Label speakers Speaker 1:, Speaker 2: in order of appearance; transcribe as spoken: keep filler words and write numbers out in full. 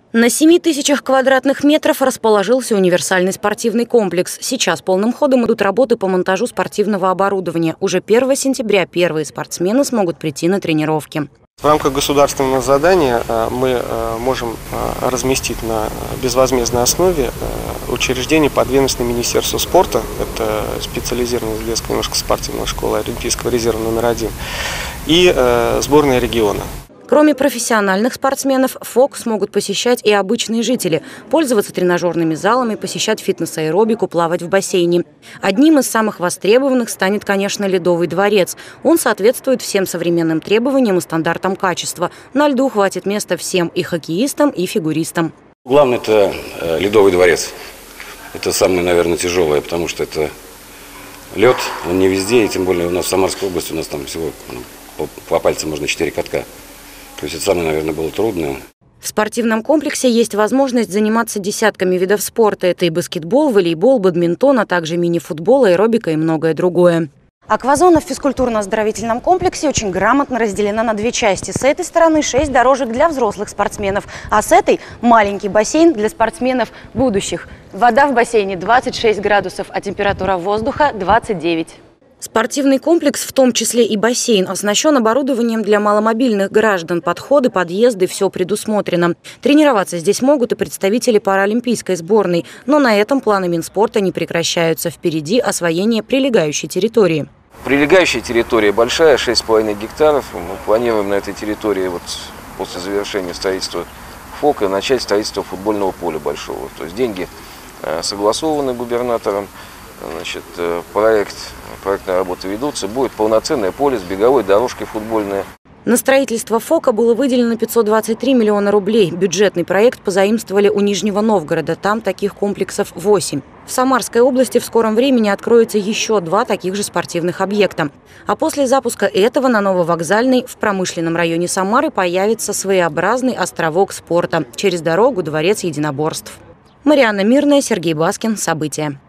Speaker 1: На семи тысячах квадратных метров расположился универсальный спортивный комплекс. Сейчас полным ходом идут работы по монтажу спортивного оборудования. Уже первого сентября первые спортсмены смогут прийти на тренировки.
Speaker 2: В рамках государственного задания мы можем разместить на безвозмездной основе учреждение подведомственное Министерству спорта. Это специализированная детская немножко спортивная школа Олимпийского резерва номер один. И сборная региона.
Speaker 1: Кроме профессиональных спортсменов, ФОК смогут посещать и обычные жители, пользоваться тренажерными залами, посещать фитнес-аэробику, плавать в бассейне. Одним из самых востребованных станет, конечно, Ледовый дворец. Он соответствует всем современным требованиям и стандартам качества. На льду хватит места всем – и хоккеистам, и фигуристам.
Speaker 3: Главное – это Ледовый дворец. Это самое, наверное, тяжелое, потому что это лед, он не везде, и тем более у нас в Самарской области у нас там всего ну, по, по пальцам можно четыре катка. То есть это самое, наверное, было трудное.
Speaker 1: В спортивном комплексе есть возможность заниматься десятками видов спорта. Это и баскетбол, волейбол, бадминтон, а также мини-футбол, аэробика и многое другое. Аквазона в физкультурно-оздоровительном комплексе очень грамотно разделена на две части. С этой стороны шесть дорожек для взрослых спортсменов, а с этой маленький бассейн для спортсменов будущих. Вода в бассейне двадцать шесть градусов, а температура воздуха двадцать девять. Спортивный комплекс, в том числе и бассейн, оснащен оборудованием для маломобильных граждан. Подходы, подъезды – все предусмотрено. Тренироваться здесь могут и представители паралимпийской сборной. Но на этом планы Минспорта не прекращаются. Впереди освоение прилегающей территории.
Speaker 4: Прилегающая территория большая, шесть с половиной гектаров. Мы планируем на этой территории вот после завершения строительства ФОКа начать строительство футбольного поля большого. То есть деньги согласованы губернатором. Значит, проект, проектные работы ведутся, будет полноценное поле с беговой дорожкой футбольной.
Speaker 1: На строительство ФОКа было выделено пятьсот двадцать три миллиона рублей. Бюджетный проект позаимствовали у Нижнего Новгорода. Там таких комплексов восемь. В Самарской области в скором времени откроется еще два таких же спортивных объекта. А после запуска этого на Нововокзальной в промышленном районе Самары появится своеобразный островок спорта. Через дорогу – дворец единоборств. Марианна Мирная, Сергей Баскин. События.